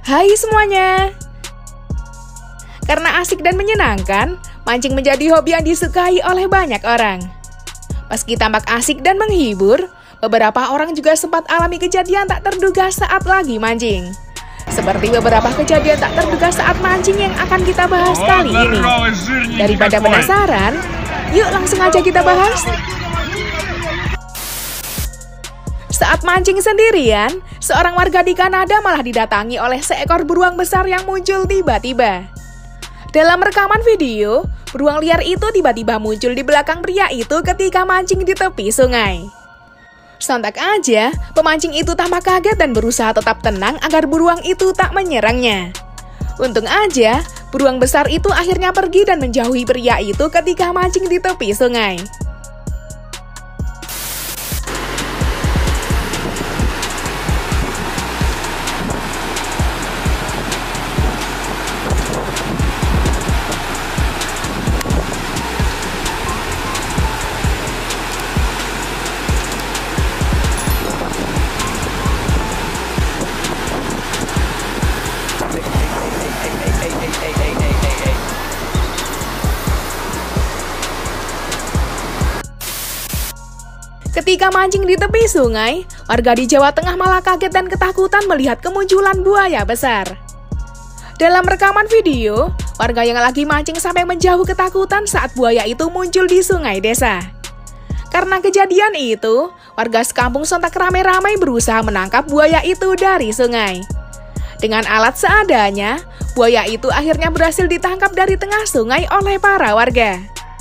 Hai semuanya! Karena asik dan menyenangkan, mancing menjadi hobi yang disukai oleh banyak orang. Meski tampak asik dan menghibur, beberapa orang juga sempat alami kejadian tak terduga saat lagi mancing. Seperti beberapa kejadian tak terduga saat mancing yang akan kita bahas kali ini. Daripada penasaran, yuk langsung aja kita bahas. Saat mancing sendirian, seorang warga di Kanada malah didatangi oleh seekor beruang besar yang muncul tiba-tiba. Dalam rekaman video, beruang liar itu tiba-tiba muncul di belakang pria itu ketika mancing di tepi sungai. Sontak aja, pemancing itu tampak kaget dan berusaha tetap tenang agar beruang itu tak menyerangnya. Untung aja, beruang besar itu akhirnya pergi dan menjauhi pria itu ketika mancing di tepi sungai. Ketika mancing di tepi sungai, warga di Jawa Tengah malah kaget dan ketakutan melihat kemunculan buaya besar. Dalam rekaman video, warga yang lagi mancing sampai menjauh ketakutan saat buaya itu muncul di sungai desa. Karena kejadian itu, warga sekampung sontak ramai-ramai berusaha menangkap buaya itu dari sungai. Dengan alat seadanya, buaya itu akhirnya berhasil ditangkap dari tengah sungai oleh para warga.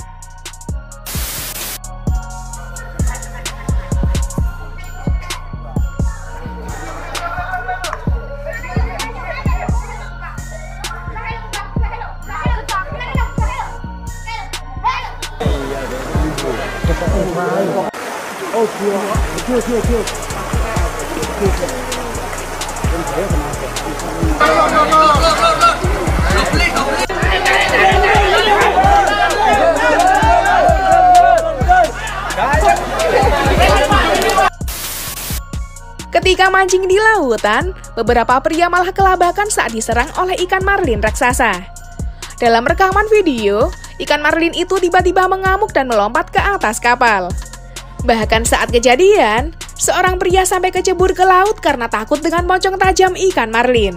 Ketika mancing di lautan, beberapa pria malah kelabakan saat diserang oleh ikan marlin raksasa. Dalam rekaman video, ikan marlin itu tiba-tiba mengamuk dan melompat ke atas kapal. Bahkan saat kejadian, seorang pria sampai kecebur ke laut karena takut dengan mocong tajam ikan marlin.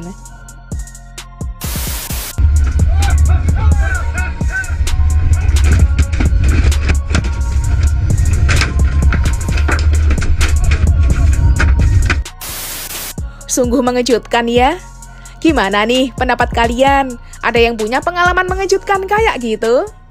Sungguh mengejutkan ya. Gimana nih pendapat kalian? Ada yang punya pengalaman mengejutkan kayak gitu?